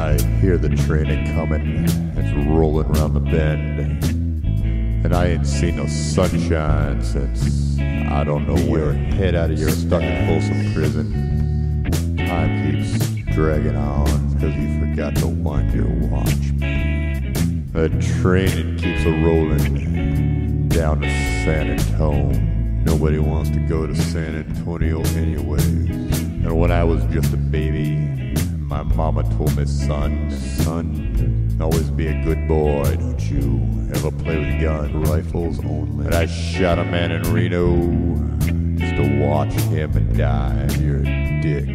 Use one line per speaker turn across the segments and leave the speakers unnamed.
I hear the train a-comin', it's rollin' round the bend. And I ain't seen no sunshine since I don't know where. Head out of your stuck in Folsom Prison. Time keeps dragging on, cause you forgot to wind your watch. The train, it keeps a-rollin' down to San Antonio. Nobody wants to go to San Antonio anyways. And when I was just a baby, my mama told me, son, always be a good boy. Don't you ever play with guns, rifles only. And I shot a man in Reno just to watch him die. You're a dick.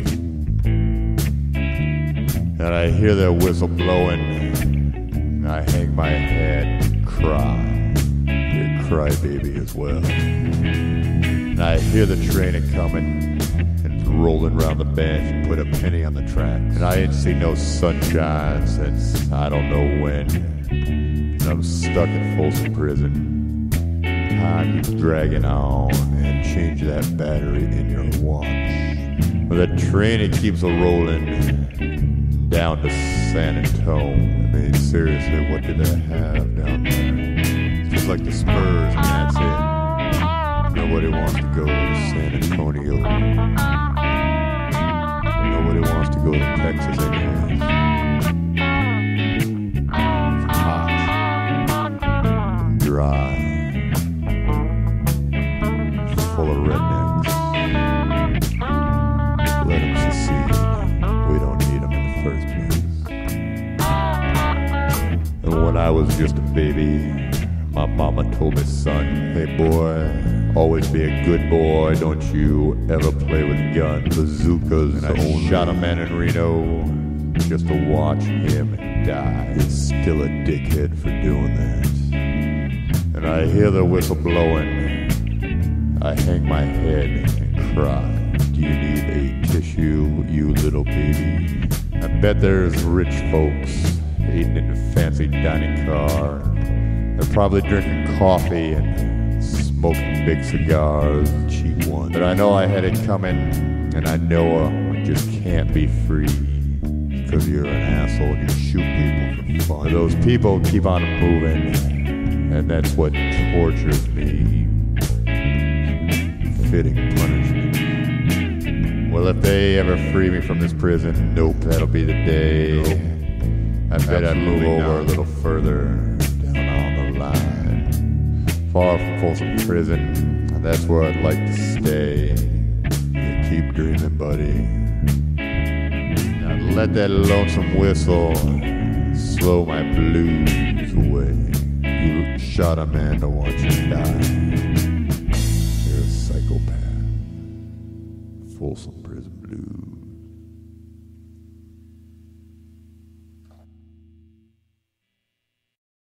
And I hear that whistle blowing, and I hang my head and cry. You're a crybaby as well. And I hear the train a-comin', and it's rollin' round the bend. Put a penny on the tracks. And I ain't seen no sunshine since I don't know when. And I'm stuck in Folsom Prison. Time keeps dragging on, and change that battery in your watch. But the train, it keeps a-rollin' down to San Antonio. I mean, seriously, what do they have down there? It's just like the Spurs, and that's it. Nobody wants to go to San Antonio. Nobody wants to go to Texas anyways. It's hot and dry, full of rednecks. Let them secede. We don't need them in the first place. And when I was just a baby, my mama told me, son, hey boy, always be a good boy. Don't you ever play with guns, bazookas. And I shot a man in Reno just to watch him die. It's still a dickhead for doing that. And I hear the whistle blowing. I hang my head and cry. Do you need a tissue, you little baby? I bet there's rich folks eating in a fancy dining car. They're probably drinking coffee and smoking big cigars, cheap ones. But I know I had it coming, and I know I just can't be free because you're an asshole and you shoot people for fun. Those people keep on moving, and that's what tortures me. Fitting punishment. Well, if they ever free me from this prison, nope, that'll be the day. I bet I'd move over a little further down on the line. Far from Folsom Prison, that's where I'd like to stay. You keep dreaming, buddy. Now let that lonesome whistle slow my blues away. You shot a man to watch him die. You're a psychopath. Folsom Prison Blues.